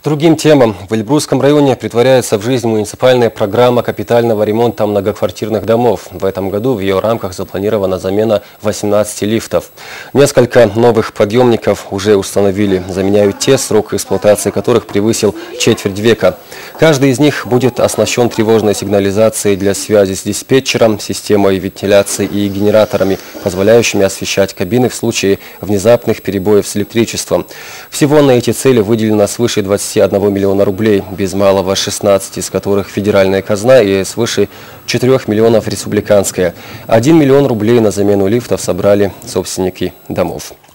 другим темам. В Эльбрусском районе притворяется в жизнь муниципальная программа капитального ремонта многоквартирных домов. В этом году в ее рамках запланирована замена 18 лифтов. Несколько новых подъемников уже установили. Заменяют те, срок эксплуатации которых превысил четверть века. Каждый из них будет оснащен тревожной сигнализацией для связи с диспетчером, системой вентиляции и генераторами, позволяющими освещать кабины в случае внезапных перебоев с электричеством. Всего на эти цели выделено свыше 21 миллиона рублей, без малого 16 из которых федеральная казна и свыше 4 миллионов республиканская. 1 миллион рублей на замену лифтов собрали собственники домов.